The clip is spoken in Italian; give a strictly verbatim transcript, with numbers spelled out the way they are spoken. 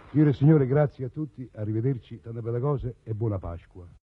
Signore e signore, grazie a tutti, arrivederci, tante belle cose e buona Pasqua.